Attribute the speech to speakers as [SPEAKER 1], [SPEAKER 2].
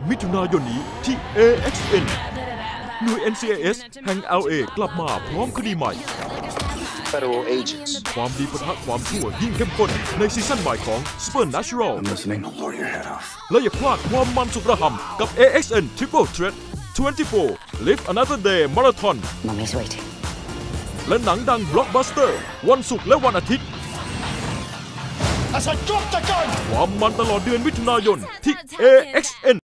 [SPEAKER 1] มิถุนายนนี้ที่ AXN หน่วย NCIS แห่ง LA กลับมาพร้อมคดีใหม่
[SPEAKER 2] Federal agents
[SPEAKER 1] ความดีปะทะความชั่วยิ่งเข้มข้นในซีซั่นใหม่ของ Supernatural และอย่าพลาดความมันสุดระห่ำกับ AXN Triple-Threat 24 Live Another Day Marathon และหนังดัง Blockbuster วันศุกร์และวันอาทิตย์ความมันตลอดเดือนมิถุนายนที่ AXN